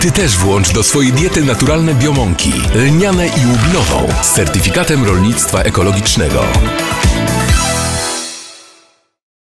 Ty też włącz do swojej diety naturalne biomąki, lniane i łubinową z certyfikatem rolnictwa ekologicznego.